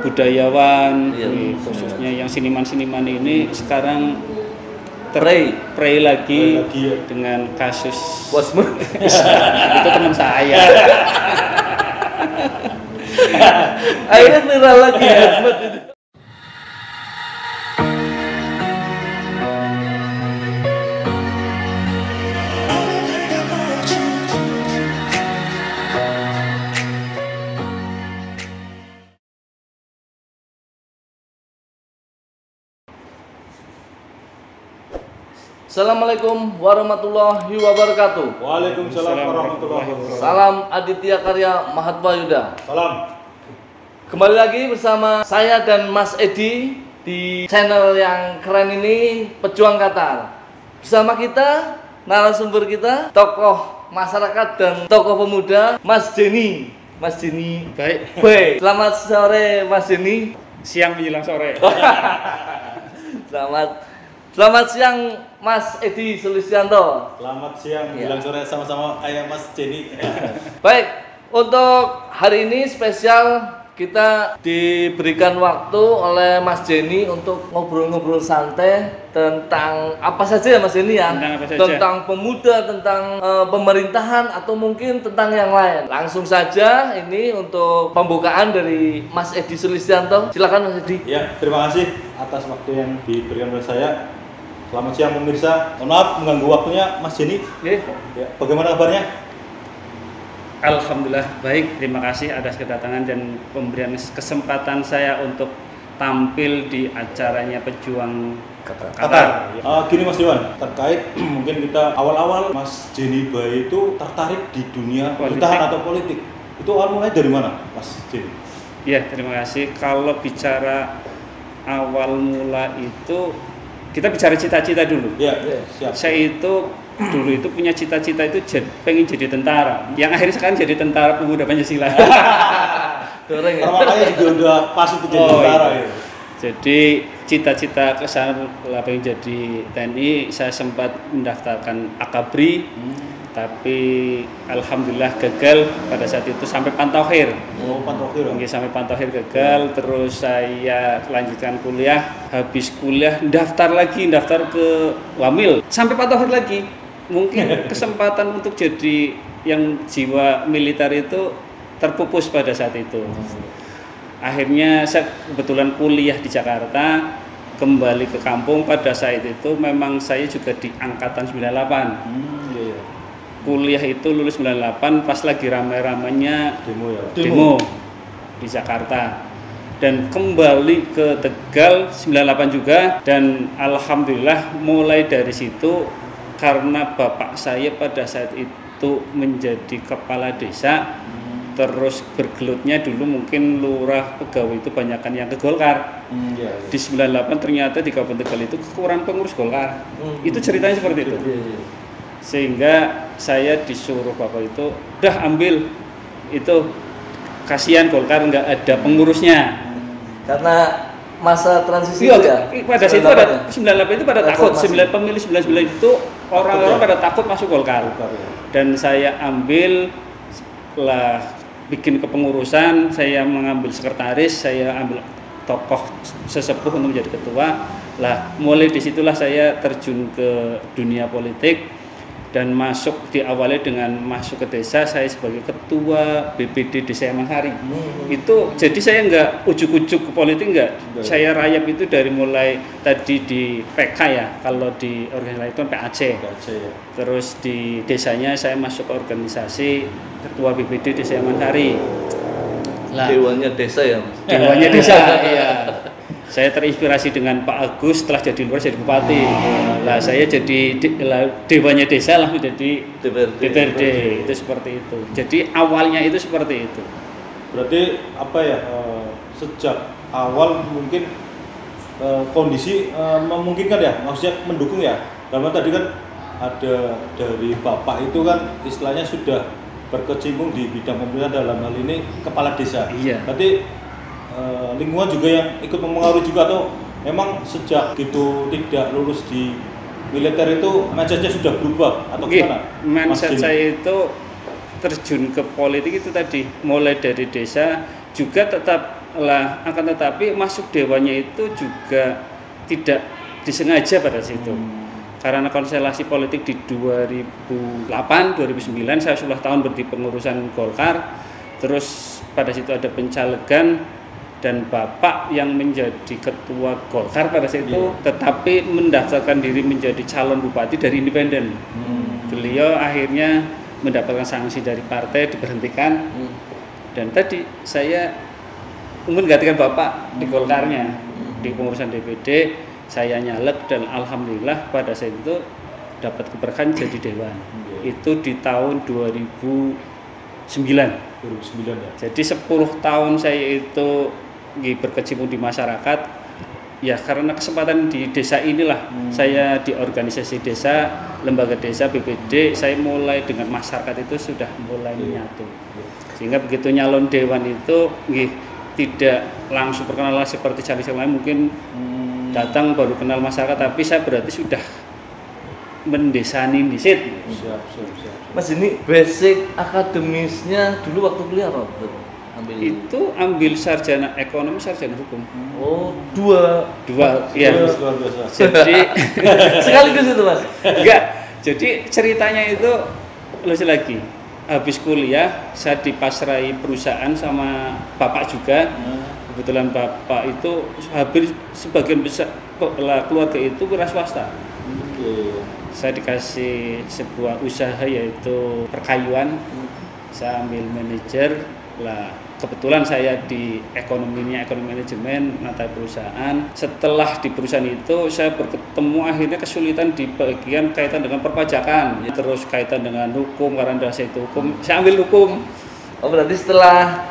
budayawan, khususnya yang seniman-seniman ini sekarang terpray lagi ya. Dengan kasus bosmu. Itu teman saya. Akhirnya viral lagi ya. Assalamualaikum warahmatullahi wabarakatuh. Waalaikumsalam warahmatullahi wabarakatuh. Salam Aditya Karya Mahatma Yuda. Salam. Kembali lagi bersama saya dan Mas Edi di channel yang keren ini, Pejuang Qatar. Bersama kita, narasumber kita, tokoh masyarakat dan tokoh pemuda, Mas Denny. Mas Denny. Baik. Selamat sore Mas Denny. Siang menjelang sore. Selamat siang Mas Edi Sulistianto. Selamat siang, bilang sore sama-sama kayak Mas Denny. Baik, untuk hari ini spesial kita diberikan waktu oleh Mas Denny untuk ngobrol-ngobrol santai tentang apa saja ya Mas Denny ya? Tentang pemuda, tentang pemerintahan atau mungkin tentang yang lain. Langsung saja ini untuk pembukaan dari Mas Edi Sulistianto. Silakan Mas Edi. Ya, terima kasih atas waktu yang diberikan oleh saya. Selamat siang pemirsa. Mohon maaf mengganggu waktunya Mas Denny. Ya, bagaimana kabarnya? Alhamdulillah baik. Terima kasih atas kedatangan dan pemberian kesempatan saya untuk tampil di acaranya Pejuang Qatar. Gini Mas Dewan, terkait mungkin kita awal-awal Mas Denny Bae itu tertarik di dunia pemerintahan atau politik. Itu awal mulai dari mana Mas Denny? Iya, terima kasih. Kalau bicara awal mula itu kita bicara cita-cita dulu. Ya, siap. Saya itu dulu itu punya cita-cita itu pengen jadi tentara. Yang akhirnya sekarang jadi tentara pemuda Pancasila. Makanya juga udah pas itu jadi tentara ya. Jadi cita-cita kesana lah pengen jadi TNI. Saya sempat mendaftarkan Akabri, tapi alhamdulillah gagal pada saat itu sampai Pantauhir. Pantauhir. Sampai Pantauhir gagal, terus saya lanjutkan kuliah, habis kuliah daftar ke Wamil, sampai Pantauhir lagi. Mungkin kesempatan untuk jadi yang jiwa militer itu terpupus pada saat itu. Akhirnya saya kebetulan kuliah di Jakarta, kembali ke kampung. Pada saat itu memang saya juga di angkatan 98. Kuliah itu lulus 98 pas lagi rame-ramenya demo di Jakarta, dan kembali ke Tegal 98 juga. Dan alhamdulillah mulai dari situ, karena bapak saya pada saat itu menjadi kepala desa, terus bergelutnya dulu mungkin lurah pegawai itu banyakan yang ke Golkar. Di 98 ternyata di Kabupaten Tegal itu kekurangan pengurus Golkar. Itu ceritanya seperti itu. Sehingga saya disuruh bapak itu, udah ambil itu, kasihan Golkar nggak ada pengurusnya. Karena masa transisi ya. Pada saat itu pada 98 itu pada takut, pemilih 99 itu orang-orang pada takut masuk Golkar. Dan saya ambil lah, bikin kepengurusan, saya mengambil sekretaris, saya ambil tokoh sesepuh untuk menjadi ketua. Lah mulai disitulah saya terjun ke dunia politik dan diawali dengan masuk ke desa. Saya sebagai ketua BPD Desa Yamansari. Itu jadi saya nggak ujuk-ujuk ke politik, nggak. Saya rayap itu dari mulai tadi di PK ya, kalau di organisasi itu PAC. Terus di desanya saya masuk ke organisasi ketua BPD Desa Yamansari. Dewannya desa ya Mas? Dewannya desa, iya. Saya terinspirasi dengan Pak Agus, setelah jadi luar jadi bupati. Lah saya jadi dewannya desa lah menjadi DPRD. Itu seperti itu. Jadi awalnya itu seperti itu. Berarti apa ya, sejak awal mungkin kondisi memungkinkan ya, maksudnya mendukung ya. Karena tadi kan ada dari bapak itu kan istilahnya sudah berkecimpung di bidang pemerintahan, dalam hal ini kepala desa. Iya. Berarti lingkungan juga yang ikut mempengaruhi juga, atau memang sejak gitu tidak lulus di militer itu mindsetnya sudah berubah atau gimana? Mindset saya itu terjun ke politik itu tadi mulai dari desa, juga tetap Lah akan tetapi masuk dewannya itu juga tidak disengaja pada situ. Karena konstelasi politik di 2008, 2009 saya 10 tahun berdiri pengurusan Golkar. Terus pada situ ada pencalegan dan Bapak yang menjadi ketua Golkar pada situ tetapi mendaftarkan diri menjadi calon bupati dari independen. Beliau akhirnya mendapatkan sanksi dari partai, diberhentikan. Dan tadi saya menggantikan Bapak di Golkarnya, di pengurusan DPD. Saya nyalek dan alhamdulillah pada saat itu dapat keberkahan jadi dewan. Itu di tahun 2009. 2009 ya. Jadi 10 tahun saya itu berkecimpung di masyarakat. Ya karena kesempatan di desa inilah saya di organisasi desa, lembaga desa, BPD, saya mulai dengan masyarakat itu sudah mulai menyatu. Sehingga begitu nyalon dewan itu tidak langsung perkenalan seperti caleg lain, mungkin datang baru kenal masyarakat, tapi saya berarti sudah mendesani disit. Siap. Mas ini basic akademisnya dulu waktu kuliah apa? Ambil sarjana ekonomi, sarjana hukum. Oh, dua ya. Luar biasa. Jadi sekaligus itu Mas? Enggak, jadi ceritanya itu lucu lagi. Habis kuliah saya dipasrai perusahaan sama Bapak juga. Kebetulan Bapak itu hampir sebagian besar keluarga itu wira swasta. Saya dikasih sebuah usaha yaitu perkayuan. Saya ambil manajer lah. Kebetulan saya di ekonomi manajemen mata perusahaan. Setelah di perusahaan itu saya bertemu akhirnya kesulitan di bagian kaitan dengan perpajakan, terus kaitan dengan hukum karena dasar itu hukum. Saya ambil hukum. Oh berarti setelah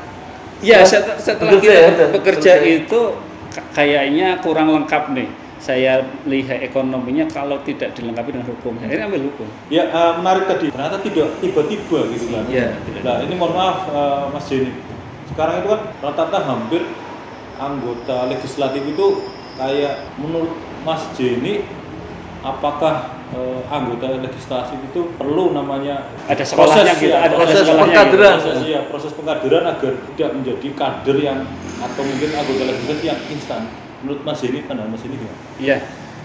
kita bekerja itu kayaknya kurang lengkap nih. Saya lihat ekonominya kalau tidak dilengkapi dengan hukum. Akhirnya ambil hukum. Ya menarik tadi. Ternyata tidak tiba-tiba gitu kan. Ya, nah ini mohon maaf Mas Jenny. Sekarang itu kan rata-rata hampir anggota legislatif itu kayak menurut Mas Jenny, apakah anggota legislatif itu perlu namanya ada sekolahnya proses, gitu, ya, ada proses sekolahnya pengkaderan. gitu. Proses pengkaderan agar tidak menjadi kader yang atau mungkin anggota legislatif yang instan. Menurut Mas Jenny, pandangan Mas Jenny gimana? Iya.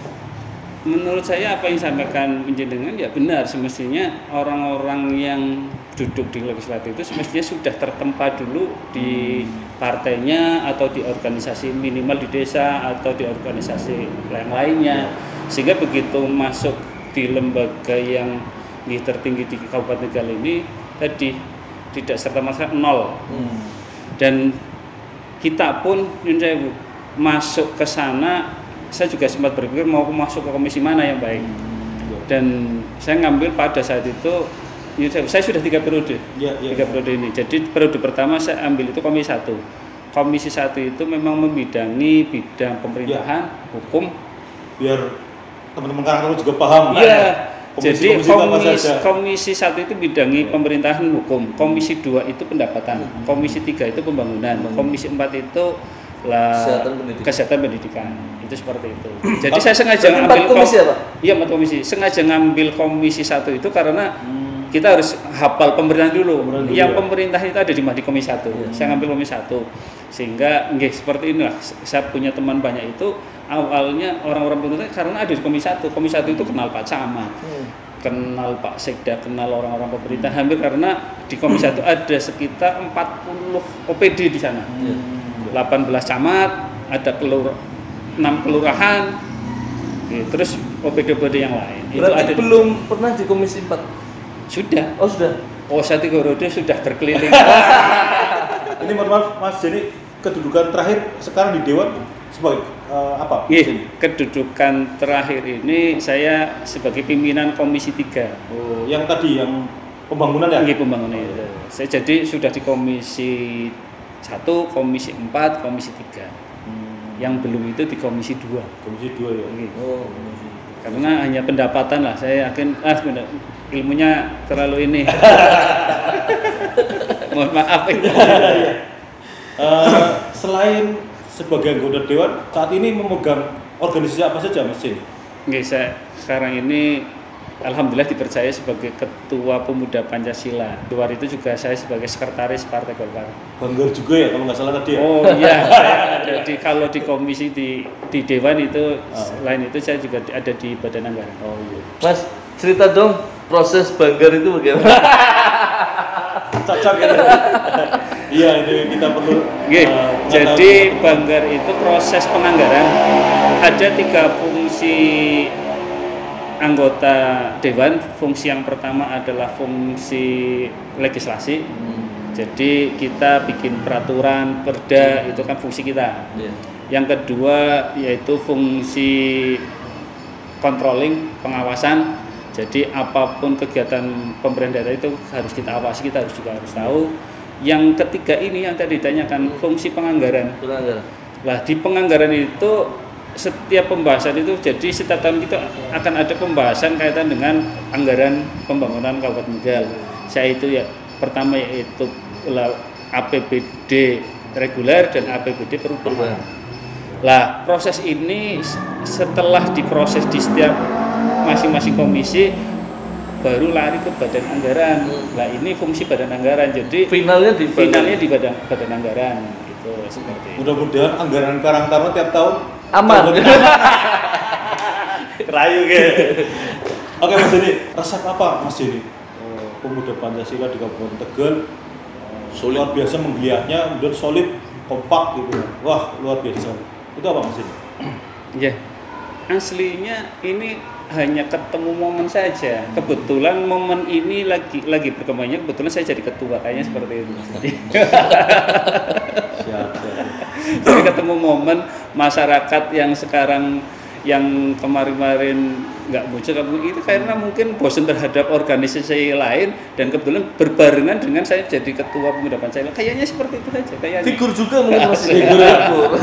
Menurut saya apa yang disampaikan penjenengan ya benar, semestinya orang-orang yang duduk di legislatif itu semestinya sudah tertempa dulu di partainya atau di organisasi minimal di desa atau di organisasi yang lainnya, sehingga begitu masuk di lembaga yang tertinggi di Kabupaten Tegal ini tadi tidak serta-merta nol. Dan kita pun masuk ke sana, saya juga sempat berpikir mau masuk ke komisi mana yang baik. Dan saya ngambil pada saat itu, saya sudah 3 periode, 3 periode ini. Jadi periode pertama saya ambil itu komisi 1. Komisi 1 itu memang membidangi bidang pemerintahan, hukum. Biar teman-teman karakter juga paham. Iya. Jadi komisi 1 itu bidangi pemerintahan hukum, komisi 2 itu pendapatan, komisi 3 itu pembangunan, komisi 4 itu kesehatan pendidikan. Itu seperti itu. Jadi saya sengaja ngambil komisi apa? Iya, 4 komisi. Sengaja ngambil komisi 1 itu karena kita harus hafal pemerintahan dulu. Yang pemerintah itu ada di komisi 1. Saya ngambil komisi 1. Sehingga seperti inilah. Saya punya teman banyak itu awalnya orang-orang pemerintah karena ada di komisi 1. Komisi 1 itu kenal Pak Camat. Kenal Pak Sekda, kenal orang-orang pemerintah hampir karena di komisi 1 ada sekitar 40 OPD di sana. 18 camat, ada 6 kelurahan, terus OPD-OPD yang lain. Berarti itu ada belum pernah di komisi 4? Sudah. Oh sudah. Oh satu periode sudah berkeliling. Ini mohon maaf Mas Jenny, kedudukan terakhir sekarang di Dewan sebagai apa? Kedudukan terakhir ini saya sebagai pimpinan komisi 3. Oh, yang tadi yang pembangunan ya? Pembangunan itu. Saya jadi sudah di komisi 1, komisi 4, komisi 3. Yang belum itu di komisi 2. Komisi 2 ya. Oh, karena hanya pendapatan lah, saya yakin ilmunya terlalu ini. Mohon maaf itu. Selain sebagai anggota dewan, saat ini memegang organisasi apa saja Mas Jenny? Saya sekarang ini alhamdulillah dipercaya sebagai Ketua Pemuda Pancasila. Di luar itu juga saya sebagai Sekretaris Partai Golkar. Banggar juga ya kalau nggak salah tadi ya? Oh iya, saya ada kalau di komisi di Dewan itu, selain itu saya juga ada di Badan Anggaran. Oh iya. Mas, cerita dong proses Banggar itu bagaimana? Cocok ya. Iya, ini kita perlu. Jadi Banggar itu proses penganggaran, ada 3 fungsi anggota Dewan. Fungsi yang pertama adalah fungsi legislasi. Jadi kita bikin peraturan, perda, itu kan fungsi kita. Yang kedua yaitu fungsi controlling, pengawasan. Jadi apapun kegiatan pemerintah itu harus kita awasi, kita juga harus tahu. Yang ketiga ini yang tadi ditanyakan, fungsi penganggaran. Nah, di penganggaran itu setiap pembahasan itu, jadi setiap tahun itu akan ada pembahasan kaitan dengan anggaran pembangunan Kabupaten Tegal. Saya itu ya pertama yaitu APBD reguler dan APBD perubahan. Lah, proses ini setelah diproses di setiap masing-masing komisi baru lari ke badan anggaran. Nah, ini fungsi badan anggaran. Jadi finalnya di badan anggaran gitu seperti. Mudah-mudahan anggaran Karang Taruna tiap tahun aman. Rayu ke. Oke Mas Denny, resep apa Mas Denny? Pemuda Pancasila di Kabupaten Tegal luar biasa menggeliatnya, kemudian solid, kompak gitu. Wah, luar biasa. Itu apa Mas Denny? Ya, aslinya ini hanya ketemu momen saja. Kebetulan momen ini lagi berkembangnya, kebetulan saya jadi ketua, kayaknya seperti itu. Siap. Jadi ketemu momen masyarakat yang sekarang, yang kemarin-kemarin nggak muncul itu karena mungkin bosan terhadap organisasi lain, dan kebetulan berbarengan dengan saya jadi ketua Pemuda Pancasila. Kayaknya seperti itu saja. Kayaknya. Figur juga mungkin Mas. Figur.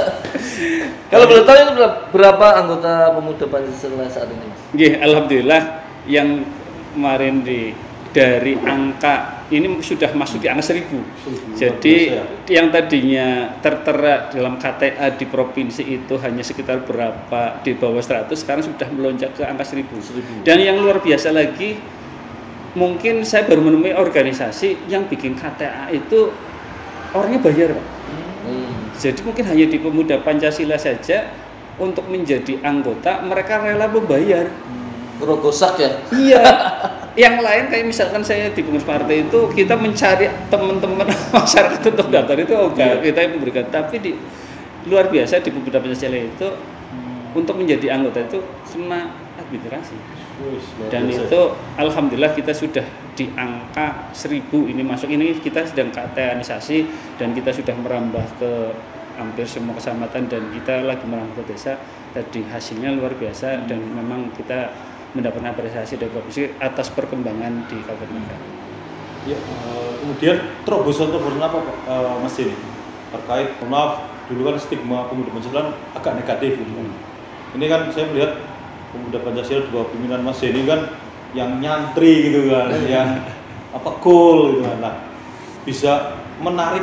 Kalau boleh tahu itu berapa anggota Pemuda Pancasila saat ini, Mas? Alhamdulillah yang kemarin dari angka ini sudah masuk di angka 1000. Jadi yang tadinya tertera dalam KTA di provinsi itu hanya sekitar berapa, di bawah 100, sekarang sudah melonjak ke angka 1000. Dan yang luar biasa lagi, mungkin saya baru menemui organisasi yang bikin KTA itu orangnya bayar, Pak. Jadi mungkin hanya di Pemuda Pancasila saja untuk menjadi anggota mereka rela membayar. Rogosak ya? Iya. Yang lain kayak misalkan saya di pengurus partai itu kita mencari teman-teman masyarakat untuk daftar itu kita yang memberikan. Tapi di luar biasa di Pemuda Pancasila itu untuk menjadi anggota itu kena administrasi. Dan itu alhamdulillah kita sudah di angka 1000 ini masuk. Ini kita sedang KTA-nisasi dan kita sudah merambah ke hampir semua kecamatan dan kita lagi merambah ke desa. Tadi hasilnya luar biasa dan memang kita mendapat apresiasi dari provinsi atas perkembangan di Kabupaten Tegal. Ya, kemudian terobosan apa Pak Mas ini terkait, maaf dulu kan stigma Pemuda Pancasila agak negatif gitu. Ini kan saya melihat Pemuda Pancasila di bawah pimpinan Mas Denny kan yang nyantri gitu kan, yang cool gitu kan. Nah, bisa menarik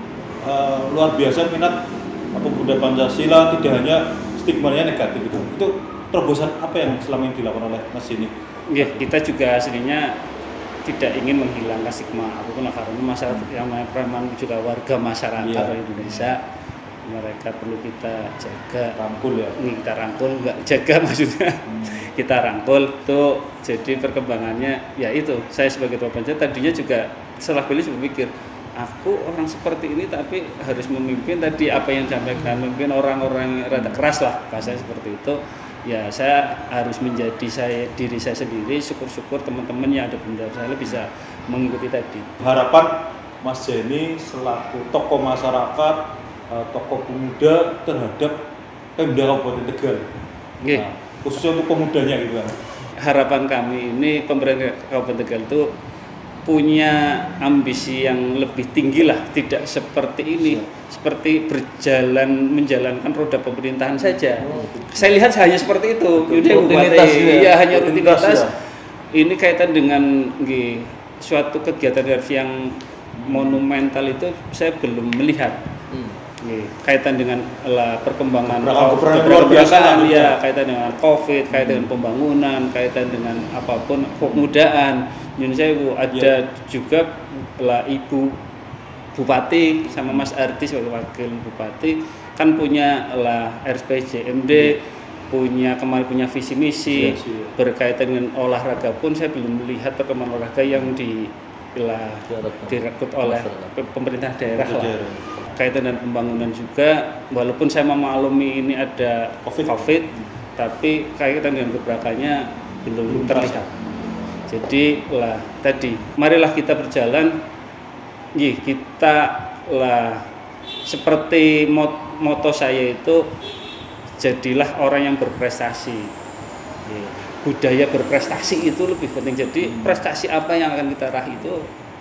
luar biasa minat Pemuda Pancasila, tidak hanya stigmanya negatif gitu. Itu terobosan apa yang selama ini dilakukan oleh Mas Denny? Ya, kita juga aslinya tidak ingin menghilangkan stigma apapun karena masyarakat yang memang juga warga masyarakat Indonesia, mereka perlu kita jaga, rangkul ya. Kita rangkul, nggak jaga maksudnya. Kita rangkul tuh. Jadi perkembangannya ya itu. Saya sebagai ketua panjat tadinya juga setelah pilih berpikir, aku orang seperti ini tapi harus memimpin tadi apa yang disampaikan, memimpin orang-orang rada keras lah bahasanya seperti itu. Ya saya harus menjadi diri saya sendiri. Syukur-syukur teman-teman yang ada di dalam saya bisa mengikuti tadi. Harapan Mas Denny selaku tokoh masyarakat, tokoh pemuda terhadap Pemda Kabupaten Tegal. Nah, khususnya untuk pemudanya gitu kan. Harapan kami ini pemerintah Kabupaten Tegal itu punya ambisi yang lebih tinggi lah, tidak seperti ini, seperti menjalankan roda pemerintahan saja. Saya lihat hanya seperti itu. Rutinitas hanya rutinitas. Ini kaitan dengan suatu kegiatan yang monumental itu saya belum melihat. kaitan dengan perkembangan Gebrakan luar biasa lah, ya, kaitan dengan COVID, kaitan dengan pembangunan, kaitan dengan apapun kepemudaan. Indonesia Ibu ada juga Ibu Bupati sama Mas Arti sebagai wakil Bupati kan punya RSPJMD, kemarin punya visi misi berkaitan dengan olahraga pun saya belum melihat perkembangan olahraga yang direkrut oleh pemerintah daerah lah. Kaitan dengan pembangunan juga, walaupun saya memaklumi ini ada COVID, tapi kaitan dengan gebrakannya belum terlihat. Jadi tadi, marilah kita berjalan, kita seperti moto saya itu, jadilah orang yang berprestasi. Budaya berprestasi itu lebih penting. Jadi prestasi apa yang akan kita raih itu,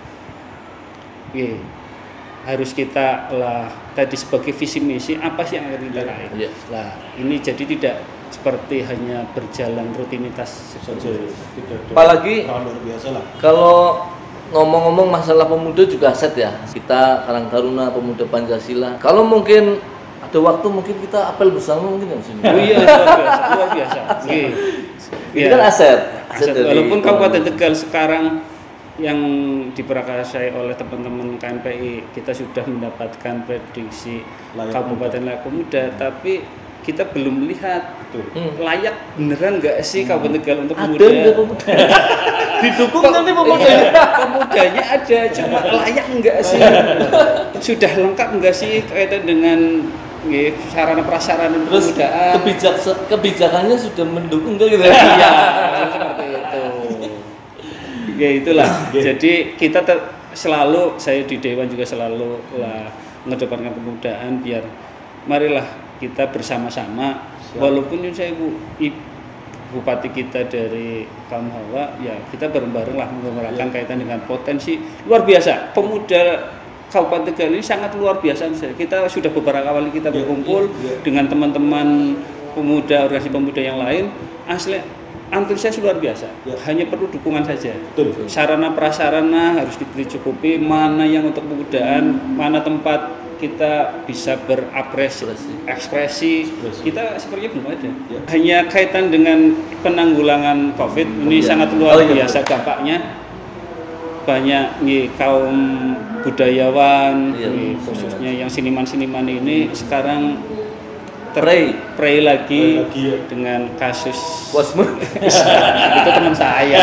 harus kita tadi sebagai visi misi apa sih yang akan kita raih. Ini jadi tidak seperti hanya berjalan rutinitas saja. Apalagi luar biasa lah. Kalau ngomong-ngomong masalah pemuda juga aset ya. Kita Karang Taruna Pemuda Pancasila. Kalau mungkin ada waktu mungkin kita apel bersama mungkin di sini. Oh iya, luar biasa. Ini kan aset. Walaupun Kabupaten Tegal sekarang yang diprakarsai oleh teman-teman KNPI, kita sudah mendapatkan prediksi Kabupaten Layak Pemuda, tapi kita belum melihat layak beneran nggak sih Kabupaten Tegal untuk pemuda. Didukung nanti pemudanya ada, cuma layak nggak sih? Sudah lengkap nggak sih kaitan dengan sarana prasarana pemudaan? Kebijakannya sudah mendukung nggak gitu? Iya, seperti itu. Ya itulah. Jadi kita selalu, saya di Dewan juga selalu mengedepankan pemudaan, biar marilah kita bersama-sama. Walaupun saya Bupati kita dari kaum Hawa, ya kita bareng-bareng lah menggerakkan kaitan dengan potensi luar biasa. Pemuda Kabupaten Tegal ini sangat luar biasa. Kita sudah beberapa kali kita berkumpul dengan teman-teman pemuda, organisasi pemuda yang lain, asli antusias luar biasa. Hanya perlu dukungan saja. Sarana prasarana harus diberi cukupi, mana yang untuk pemudaan, mana tempat kita bisa berekspresi. Kita sepertinya belum ada. Hanya kaitan dengan penanggulangan COVID ini sangat luar biasa dampaknya. Banyak kaum budayawan, khususnya yang seniman-seniman ini sekarang pray lagi dengan kasus Wasmu. itu teman saya.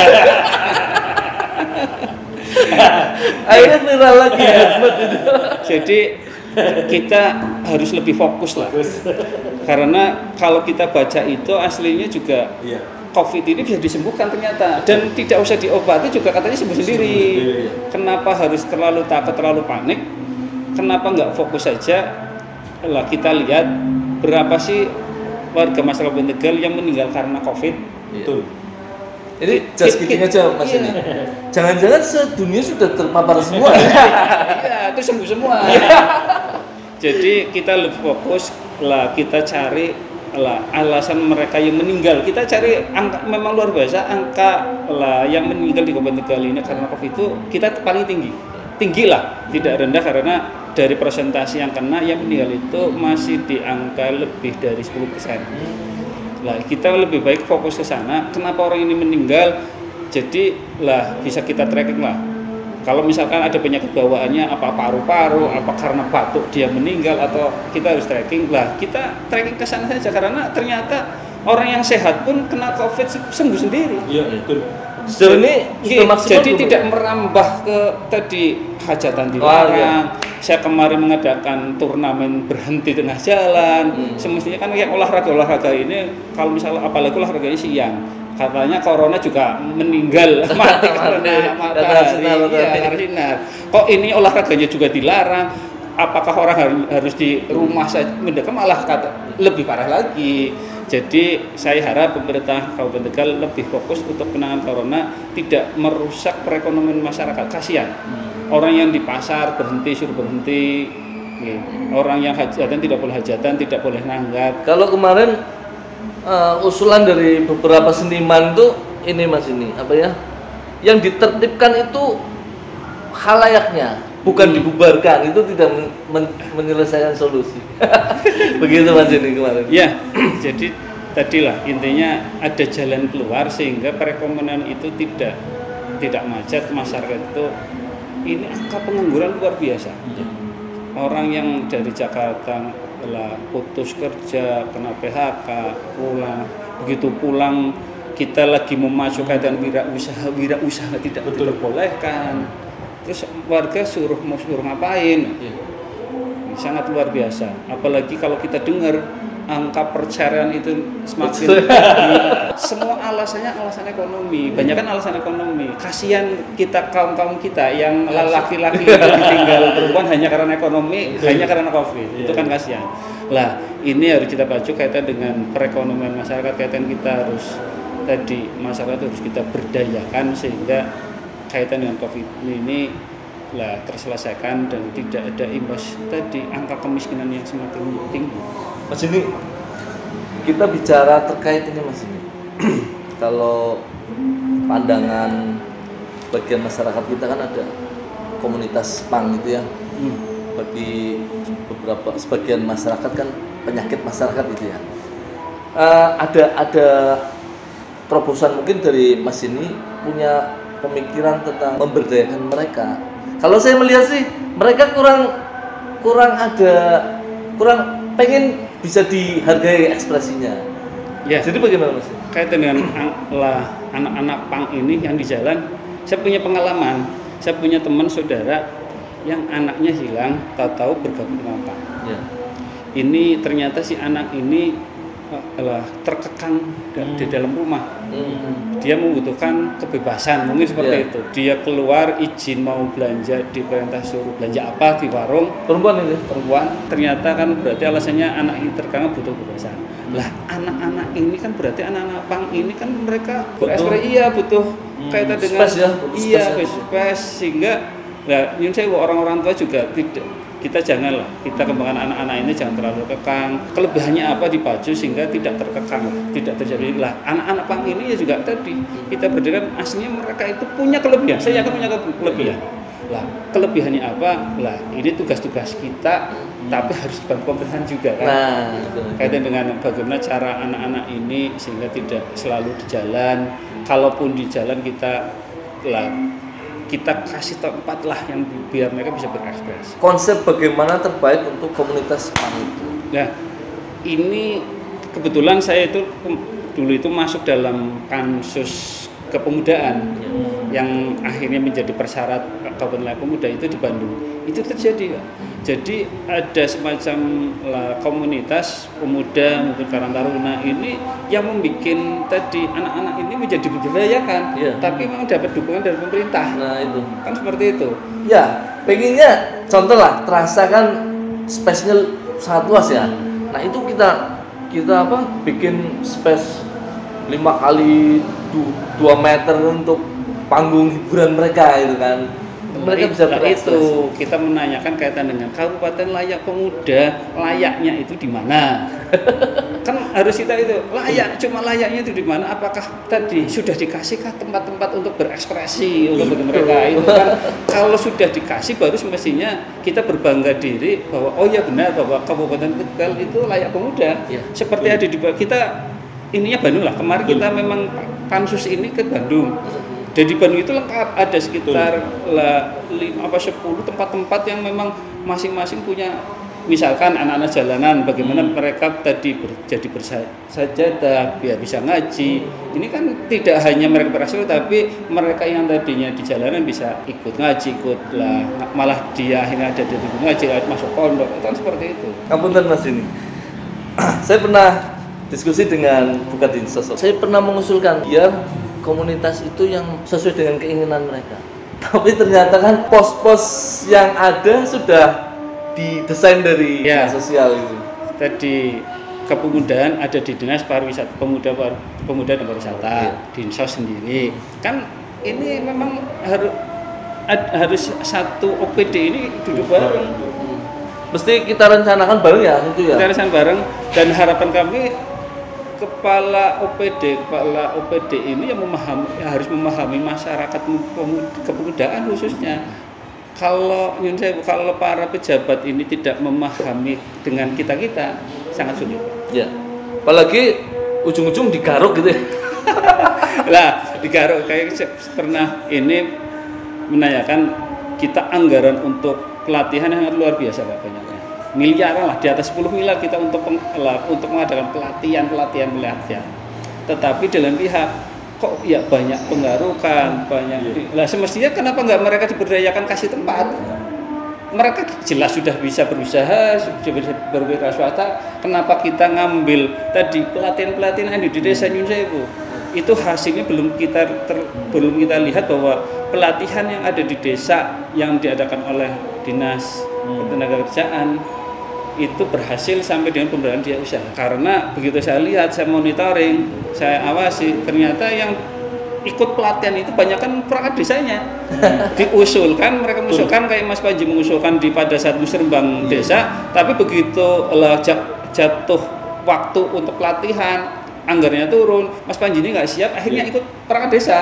Akhirnya viral lagi Jadi kita harus lebih fokus lah. Karena kalau kita baca itu aslinya juga COVID ini bisa disembuhkan ternyata, dan tidak usah diobati juga katanya sembuh sendiri. Kenapa harus terlalu takut, terlalu panik? Kenapa nggak fokus saja? Kita lihat berapa sih warga masyarakat Tegal yang meninggal karena COVID? Betul. Ini just kidding aja Mas ini. Jangan-jangan sedunia sudah terpapar semua. Iya, itu sembuh semua. Jadi kita lebih fokus kita cari alasan mereka yang meninggal. Kita cari angka, memang luar biasa angka yang meninggal di Kabupaten Tegal ini karena COVID itu kita paling tinggi lah, tidak rendah, karena dari presentasi yang kena yang meninggal itu masih di angka lebih dari 10%. Kita lebih baik fokus ke sana. Kenapa orang ini meninggal? Jadi bisa kita tracking lah. Kalau misalkan ada penyakit bawaannya, apa paru-paru, apa karena batuk dia meninggal, atau kita harus tracking kita tracking ke sana saja, karena ternyata orang yang sehat pun kena COVID sembuh sendiri. Iya, betul. Sejauh ini jadi tidak merambah ke tadi hajatan dilarang. Saya kemarin mengadakan turnamen berhenti tengah jalan. Semestinya kan yang olahraga ini, kalau misalnya apalagi olahraganya siang, katanya corona juga meninggal mati karena matahari. Kok ini olahraganya juga dilarang? Apakah orang harus di rumah saja? Mendekat malah lebih parah lagi. Jadi saya harap pemerintah Kabupaten Tegal lebih fokus untuk penanganan corona, tidak merusak perekonomian masyarakat. Kasihan orang yang di pasar suruh berhenti. Orang yang hajatan tidak boleh hajatan, tidak boleh nanggap. Kalau kemarin usulan dari beberapa seniman tuh ini Mas ini apa ya? Yang ditertibkan itu halayaknya. bukan dibubarkan, itu tidak menyelesaikan solusi. Begitu Mas Joni kemarin. Ya, jadi tadilah intinya ada jalan keluar sehingga perekonomian itu tidak macet, masyarakat itu ini angka pengangguran luar biasa. Orang yang dari Jakarta lah putus kerja, kena PHK, pulang, begitu pulang kita lagi memacu kaitan wirausaha tidak diperbolehkan. Terus warga suruh ngapain? Sangat luar biasa. Apalagi kalau kita dengar angka perceraian itu semakin tinggi. Semua alasan ekonomi. Banyak kan alasan ekonomi. Kasihan kita kaum kita yang laki-laki ditinggal perempuan hanya karena ekonomi, hanya karena Covid. Itu kan kasihan. Lah, ini harus kita pacu kaitan dengan perekonomian masyarakat, kaitan kita harus masyarakat harus kita berdayakan sehingga kaitan dengan Covid ini lah terselesaikan dan tidak ada imbas tadi angka kemiskinan yang semakin tinggi. Mas ini kita bicara terkait ini Mas ini. Kalau pandangan bagian masyarakat kita kan ada komunitas pang gitu ya. Bagi sebagian masyarakat kan penyakit masyarakat gitu ya. Ada terobosan mungkin dari Mas ini punya pemikiran tentang memberdayakan mereka. Kalau saya melihat sih mereka kurang pengen bisa dihargai ekspresinya. Ya. Jadi bagaimana Mas? Kaitan dengan anak-anak pang ini yang di jalan, saya punya pengalaman. Saya punya teman saudara yang anaknya hilang, tahu-tahu bergabung dengan pang. Ya. Ini ternyata si anak ini terkekang di dalam rumah. Dia membutuhkan kebebasan, mungkin seperti itu. Dia keluar izin mau belanja, diperintah suruh belanja apa di warung. Perempuan. Ternyata kan berarti alasannya anak ini terkekang butuh kebebasan. Lah anak-anak ini kan berarti anak-anak pang ini kan mereka berekspresi butuh kaitan dengan space sehingga nyun saya orang-orang tua juga tidak. Kita janganlah, kita kembangkan anak-anak ini jangan terlalu kekang. Kelebihannya apa dipacu sehingga tidak terkekang, tidak terjadi lah. Anak-anak pang ini ya juga tadi kita berdiri aslinya mereka itu punya kelebihan. Saya yakin punya kelebihan. Lah kelebihannya apa? Lah ini tugas-tugas kita, tapi harus dibantu pemerintahan juga kan. Kaitan dengan bagaimana cara anak-anak ini sehingga tidak selalu di jalan. Kalaupun di jalan kita kasih tempat lah yang biar mereka bisa berekspresi. Konsep bagaimana terbaik untuk komunitas pang itu? Nah, ini kebetulan saya itu dulu itu masuk dalam pansus kepemudaan yang akhirnya menjadi persyarat Kabupaten Pemuda itu di Bandung. Itu terjadi, Pak. Jadi ada semacam komunitas pemuda mungkin Karang Taruna ini yang membuat tadi anak-anak ini menjadi berdayakan, tapi memang dapat dukungan dari pemerintah. Nah itu kan seperti itu. Ya, pengennya contoh lah, terasa kan space-nya sangat luas ya. Nah itu kita bikin space 5 kali 2 meter untuk panggung hiburan mereka itu kan. Mereka bisa itu kita menanyakan kaitan dengan Kabupaten Layak Pemuda, layaknya itu di mana? Kan harus kita itu cuma layaknya itu di mana? Apakah tadi sudah dikasihkah tempat-tempat untuk berekspresi untuk bagi mereka? Itu kan kalau sudah dikasih baru semestinya kita berbangga diri bahwa oh ya benar bahwa Kabupaten Tegal itu layak pemuda. Seperti ada di kita ininya Bandung lah. Kemarin kita memang pansus ini ke Bandung. Jadi Bandung itu lengkap, ada sekitar 10 tempat-tempat yang memang masing-masing punya, misalkan anak-anak jalanan, bagaimana mereka tadi jadi bersajadah biar bisa ngaji. Ini kan tidak hanya mereka berhasil, tapi mereka yang tadinya di jalanan bisa ikut ngaji, malah dia akhirnya ada di ngaji, masuk pondok, itu kan seperti itu. Ngapunten Mas ini, saya pernah diskusi dengan Bukat Dinsos. Saya pernah mengusulkan biar komunitas itu yang sesuai dengan keinginan mereka. Tapi ternyata kan pos-pos yang ada sudah didesain dari sosial itu. Tadi kepemudaan ada di Dinas Pariwisata, Pemuda dan Pariwisata, Dinsos sendiri. Kan ini memang harus satu OPD ini duduk bareng. Mesti kita rencanakan bareng ya itu ya. Kita rencanakan bareng dan harapan kami kepala OPD ini yang harus memahami masyarakat kepemudaan khususnya. Kalau nyun sewu, kalau para pejabat ini tidak memahami dengan kita sangat sulit. Ya. Apalagi ujung-ujung digaruk gitu ya. Lah digaruk kayak pernah ini menanyakan kita anggaran untuk pelatihan yang luar biasa Pak, banyaknya miliaran lah, di atas 10 miliar kita untuk mengadakan pelatihan. Tetapi dalam pihak kok ya banyak penggarukan, banyak. Lah semestinya kenapa nggak mereka diberdayakan, kasih tempat? Mereka jelas sudah bisa berusaha, sudah bisa berwirausaha. Kenapa kita ngambil tadi pelatihan yang di desa Nyun Sewu? Itu hasilnya belum kita lihat bahwa pelatihan yang ada di desa yang diadakan oleh dinas ketenagakerjaan itu berhasil sampai dengan pemberdayaan dia usaha. Karena begitu saya lihat, saya monitoring, saya awasi, ternyata yang ikut pelatihan itu banyak kan perangkat desanya. Diusulkan, mereka mengusulkan kayak Mas Panji mengusulkan pada saat musrembang desa, tapi begitu jatuh waktu untuk pelatihan, anggarannya turun, Mas Panji ini nggak siap, akhirnya ikut perangkat desa.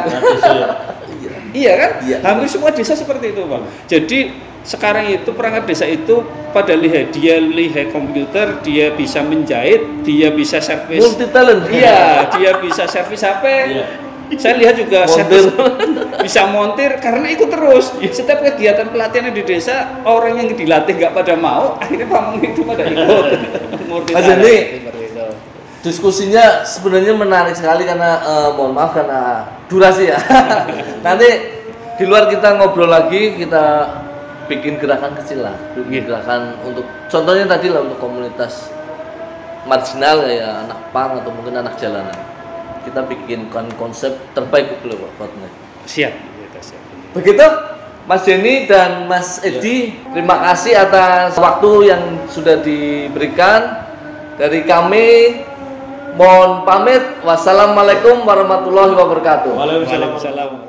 Iya kan? Hampir semua desa seperti itu, Bang. Jadi sekarang itu perangkat desa itu pada dia lihat komputer, dia bisa menjahit, dia bisa servis. Multi talent. Iya, dia bisa servis HP. Saya lihat juga bisa montir karena ikut terus. Setiap kegiatan pelatihan di desa, orang yang dilatih nggak pada mau, akhirnya pamong itu pada ikut. Mas ini diskusinya sebenarnya menarik sekali karena mohon maaf karena durasi ya. Nanti di luar kita ngobrol lagi, kita bikin gerakan kecil lah, gerakan untuk contohnya tadi lah untuk komunitas marginal kayak anak pang atau mungkin anak jalanan. Kita bikinkan konsep terbaik dulu Pak. Siap. Begitu Mas Denny dan Mas Edi, terima kasih atas waktu yang sudah diberikan. Dari kami mohon pamit. Wassalamualaikum warahmatullahi wabarakatuh. Waalaikumsalam.